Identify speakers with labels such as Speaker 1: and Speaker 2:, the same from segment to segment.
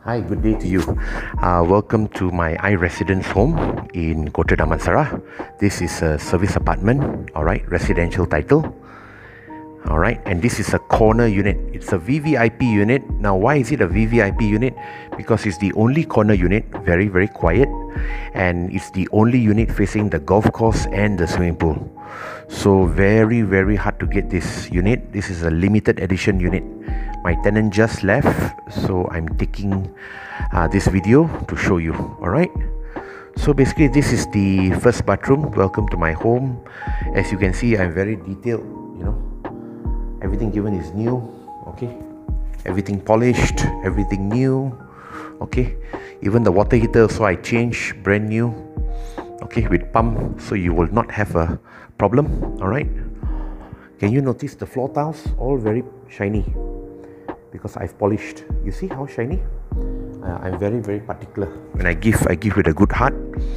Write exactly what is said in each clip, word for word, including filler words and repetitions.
Speaker 1: Hi, good day to you. Uh, welcome to my iResidence home in Kota Damansara. This is a service apartment, alright, residential title. Alright, and this is a corner unit. It's a V V I P unit. Now, why is it a V V I P unit? Because it's the only corner unit, very, very quiet, and it's the only unit facing the golf course and the swimming pool. So, very, very hard to get this unit. This is a limited edition unit. My tenant just left, so I'm taking uh, this video to show you. Alright, so basically this is the first bathroom. Welcome to my home. As you can see, I'm very detailed. You know, everything given is new. Okay, everything polished, everything new. Okay, even the water heater, so I changed, brand new. Okay, with pump, so you will not have a problem. Alright, can you notice the floor tiles all very shiny? Because I've polished. You see how shiny? Uh, I'm very, very particular. When I give, I give with a good heart.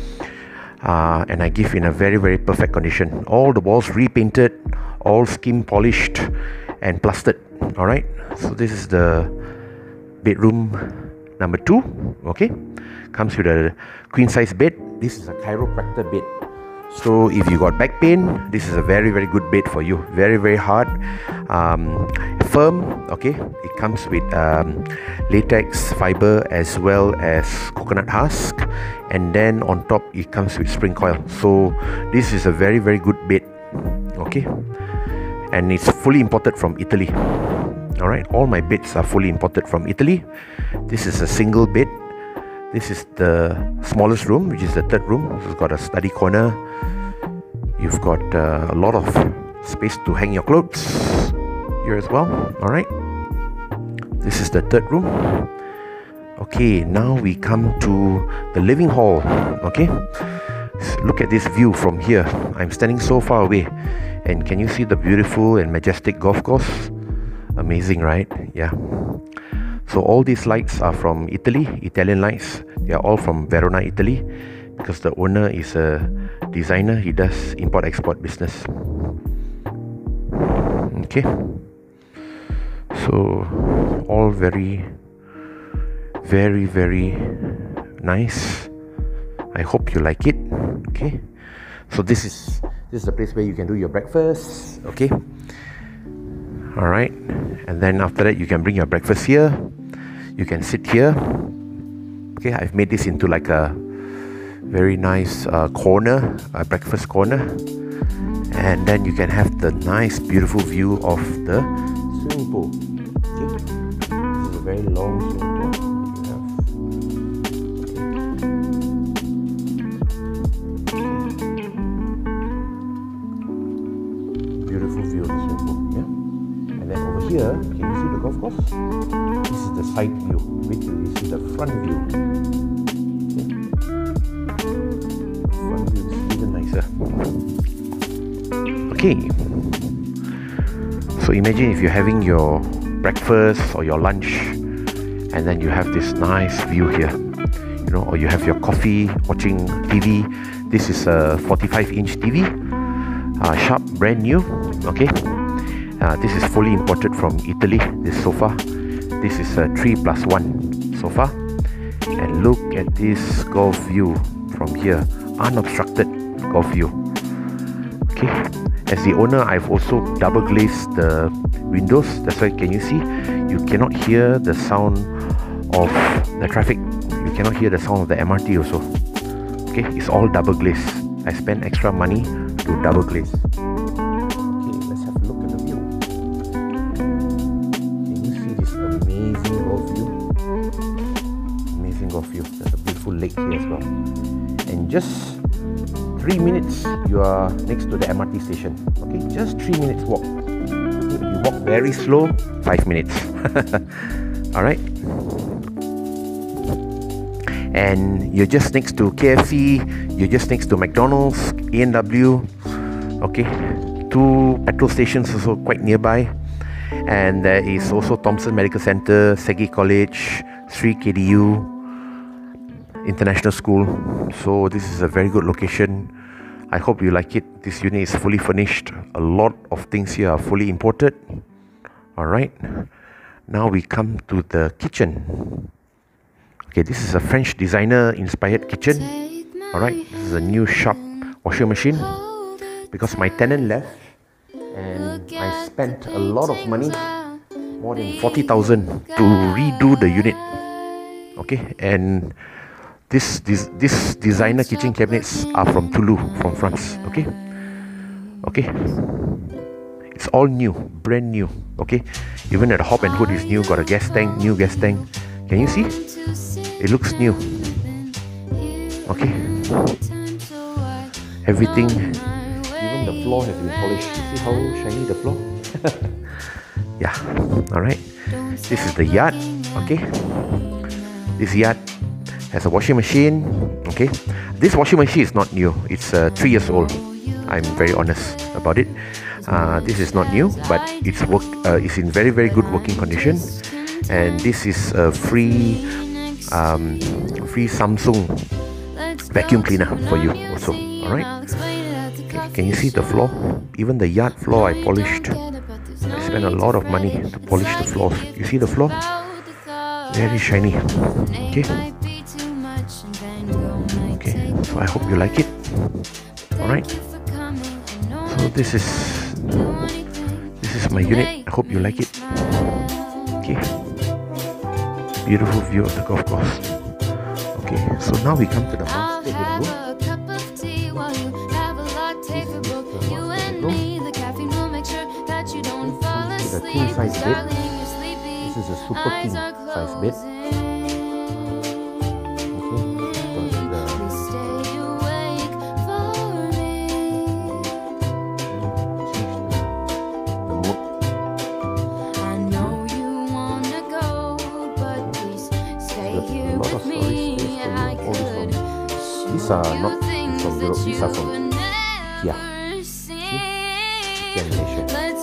Speaker 1: Uh, and I give in a very, very perfect condition. All the walls repainted, all skim polished and plastered. Alright? So this is the bedroom number two. Okay? Comes with a queen size bed. This is a chiropractor bed. So if you got back pain, this is a very, very good bed for you. Very, very hard, um, firm. Okay, it comes with um, latex fiber as well as coconut husk, and then on top it comes with spring coil. So this is a very, very good bed. Okay, and it's fully imported from Italy. All right, all my beds are fully imported from Italy. This is a single bed. This is the smallest room, which is the third room. So it's got a study corner. You've got uh, a lot of space to hang your clothes here as well. Alright, this is the third room. Okay, now we come to the living hall. Okay, so look at this view from here. I'm standing so far away, and can you see the beautiful and majestic golf course? Amazing, right? Yeah. So all these lights are from Italy, Italian lights. They are all from Verona, Italy, because the owner is a designer. He does import-export business. Okay. So all very, very, very nice. I hope you like it. Okay. So this is this is the place where you can do your breakfast. Okay. All right. And then after that, you can bring your breakfast here. You can sit here. Okay, I've made this into like a very nice uh, corner, a breakfast corner. And then you can have the nice, beautiful view of the swimming pool. Okay, this is a very long swimming pool you have. Okay. Beautiful view of the swimming pool. Yeah. And then over here, can you see the golf course? This is the side view. Wait till you see the front view. Okay. Front view is even nicer. Okay. So imagine if you're having your breakfast or your lunch, and then you have this nice view here. You know, or you have your coffee, watching T V. This is a forty-five inch T V, uh, sharp, brand new. Okay. Uh, this is fully imported from Italy. This sofa. This is a three plus one sofa, and look at this golf view from here, unobstructed golf view. Okay, as the owner, I've also double glazed the windows. That's why, can you see? You cannot hear the sound of the traffic. You cannot hear the sound of the M R T also. Okay, it's all double glazed. I spent extra money to double glaze. Of you. There's a beautiful lake here as well. And just three minutes, you are next to the M R T station. Okay, just three minutes walk. Okay, you walk very slow, five minutes. Alright. And you're just next to K F C, you're just next to McDonald's, A and W. Okay, two petrol stations also quite nearby. And there is also Thomson Medical Center, Segi College, Sri K D U International School. So this is a very good location. I hope you like it. This unit is fully furnished. A lot of things here are fully imported. Alright. Now we come to the kitchen. Okay, this is a French designer inspired kitchen. Alright, this is a new sharp washing machine because my tenant left and I spent a lot of money, more than forty thousand, to redo the unit. Okay, and this, this this designer kitchen cabinets are from Toulouse, from France. Okay, okay, it's all new, brand new. Okay, even the hob and hood is new. Got a gas tank, new gas tank. Can you see? It looks new. Okay, everything, even the floor has been polished. You see how shiny the floor? Yeah, alright. This is the yard. Okay, this yard has a washing machine. Okay, this washing machine is not new. It's uh, three years old. I'm very honest about it. Uh, this is not new, but it's work. Uh, it's in very very good working condition. And this is a free, um, free Samsung vacuum cleaner for you also. All right. Okay. Can you see the floor? Even the yard floor I polished. I spent a lot of money to polish the floors. You see the floor? Very shiny. Okay. Okay. So I hope you like it. All right. So this is this is my unit. I hope you like it. Okay. Beautiful view of the golf course. Okay. So now we come to the master bedroom. The king size bed. This is a super king size bed. Okay. A lot of storage space for you. All this from, these are not from Europe. These are from Kia. See? Kia Malaysia.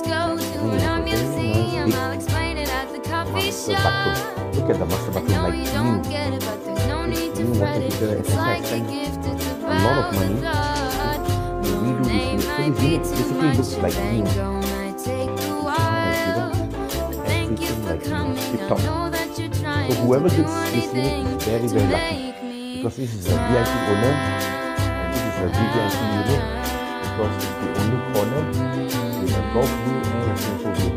Speaker 1: Master bathroom. Look at the master bathroom, like new. New water heater. And I spent a lot of money to redo this unit. So this unit basically looks like new. Everything like new, tip top. So whoever gets this unit is very very lucky, because this is a V I P owner and this is a V V I P unit, because it's the only corner with a golf view and a residential view.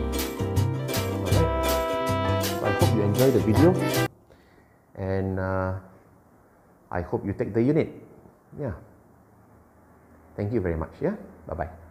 Speaker 1: I hope you enjoy the video, and uh, I hope you take the unit. Yeah. Thank you very much. Yeah. Bye bye.